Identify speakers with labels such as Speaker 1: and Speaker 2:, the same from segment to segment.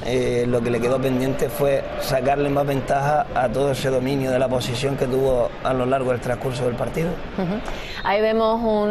Speaker 1: lo que le quedó pendiente fue sacarle más ventaja a todo ese dominio de la posición que tuvo a lo largo del transcurso del partido.
Speaker 2: Ahí vemos un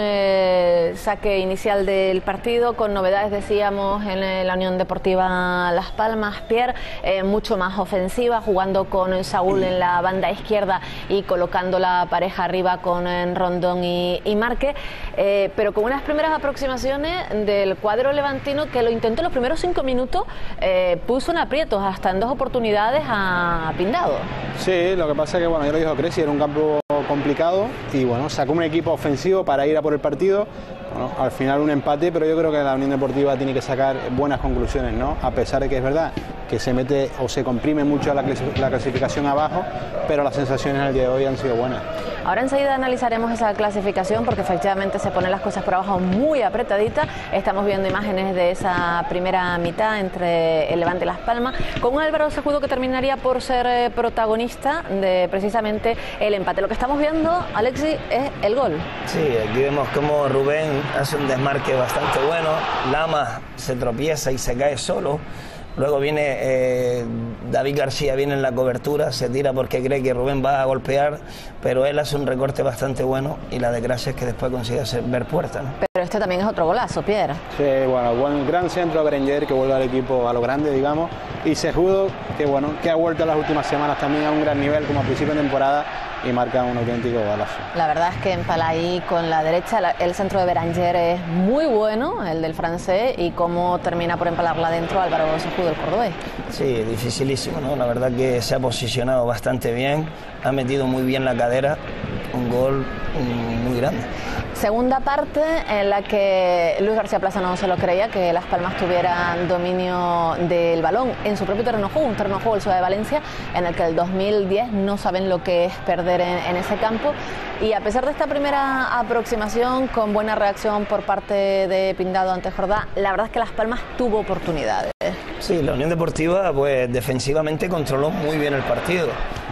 Speaker 2: saque inicial del partido con novedades, decíamos, en la Unión Deportiva Las Palmas, Pierre, mucho más ofensiva, jugando con Saúl en la banda izquierda y colocando la pareja arriba con Rondón y Márquez, pero con unas primeras aproximaciones del cuadro levantino que lo intentó los primeros 5 minutos, puso en aprietos hasta en 2 oportunidades a Pindado.
Speaker 3: Sí, lo que pasa es que, bueno, ya lo dijo Cressy, era un campo complicado y bueno, sacó un equipo ofensivo para ir a por el partido. Bueno, al final un empate, pero yo creo que la Unión Deportiva tiene que sacar buenas conclusiones, ¿no? A pesar de que es verdad que se mete o se comprime mucho la clasificación abajo, pero las sensaciones en el día de hoy han sido buenas.
Speaker 2: Ahora enseguida analizaremos esa clasificación porque efectivamente se ponen las cosas por abajo muy apretaditas. Estamos viendo imágenes de esa primera mitad entre el Levante y Las Palmas, con un Álvaro Cejudo que terminaría por ser protagonista de precisamente el empate. Lo que estamos viendo, Alexis, es el gol.
Speaker 1: Sí, aquí vemos cómo Rubén hace un desmarque bastante bueno, Lama se tropieza y se cae solo. Luego viene David García, viene en la cobertura, se tira porque cree que Rubén va a golpear, pero él hace un recorte bastante bueno y la desgracia es que después consigue ver puerta, ¿no?
Speaker 2: Pero este también es otro golazo, Pierre.
Speaker 3: Sí, bueno, buen gran centro a Berenguer, que vuelve al equipo a lo grande, digamos, y Cejudo, que bueno, que ha vuelto en las últimas semanas también a un gran nivel como a principio de temporada y marca un auténtico golazo. La
Speaker 2: verdad es que empala ahí con la derecha, el centro de Berenguer es muy bueno, el del francés, y cómo termina por empalarla adentro Álvaro Cejudo, el cordobés.
Speaker 1: Sí, dificilísimo, ¿no? La verdad que se ha posicionado bastante bien, ha metido muy bien la cadera, un gol muy grande.
Speaker 2: Segunda parte en la que Luis García Plaza no se lo creía, que Las Palmas tuvieran dominio del balón en su propio terreno de juego, un terreno de juego, el Ciudad de Valencia, en el que el 2010 no saben lo que es perder en ese campo. Y a pesar de esta primera aproximación con buena reacción por parte de Pindado ante Jordá, la verdad es que Las Palmas tuvo oportunidades.
Speaker 1: Sí, la Unión Deportiva pues defensivamente controló muy bien el partido.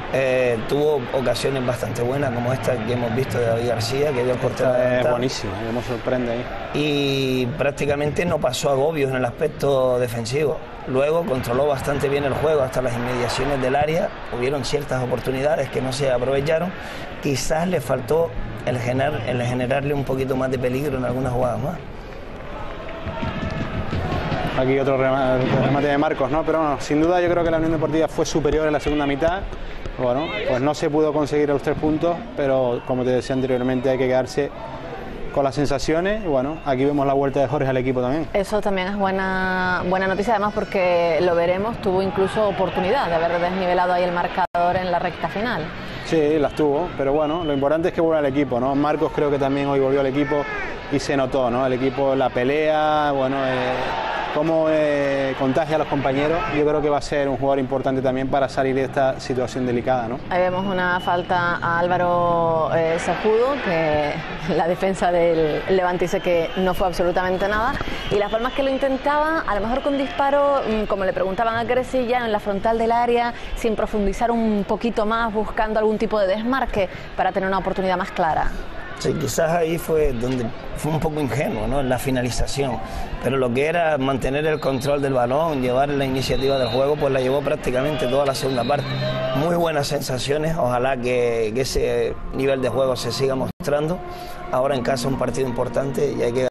Speaker 1: Tuvo ocasiones bastante buenas como esta que hemos visto de David García, que dio el portero.
Speaker 3: Es buenísimo, me sorprende ahí.
Speaker 1: Y prácticamente no pasó agobios en el aspecto defensivo. Luego controló bastante bien el juego hasta las inmediaciones del área. Hubieron ciertas oportunidades que no se aprovecharon. Quizás le faltó el generarle un poquito más de peligro en algunas jugadas más.
Speaker 3: Aquí otro remate de Marcos, ¿no? Pero bueno, sin duda yo creo que la Unión Deportiva fue superior en la segunda mitad. Bueno, pues no se pudo conseguir los 3 puntos, pero como te decía anteriormente, hay que quedarse con las sensaciones. Y bueno, aquí vemos la vuelta de Jorge al equipo también.
Speaker 2: Eso también es buena noticia, además porque lo veremos, tuvo incluso oportunidad de haber desnivelado ahí el marcador en la recta final.
Speaker 3: Sí, las tuvo, pero bueno, lo importante es que vuelva al equipo, ¿no? Marcos creo que también hoy volvió al equipo y se notó, ¿no? El equipo, la pelea, bueno, cómo contagia a los compañeros. Yo creo que va a ser un jugador importante también para salir de esta situación delicada, ¿no?
Speaker 2: Ahí vemos una falta a Álvaro Cejudo, que la defensa del Levante dice que no fue absolutamente nada, y Las Palmas que lo intentaba, a lo mejor con disparo, como le preguntaban a Cresilla, en la frontal del área, sin profundizar un poquito más, buscando algún tipo de desmarque para tener una oportunidad más clara.
Speaker 1: Sí, quizás ahí fue donde fue un poco ingenuo, ¿no? En la finalización, pero lo que era mantener el control del balón, llevar la iniciativa del juego, pues la llevó prácticamente toda la segunda parte. Muy buenas sensaciones, ojalá que ese nivel de juego se siga mostrando. Ahora en casa un partido importante y hay que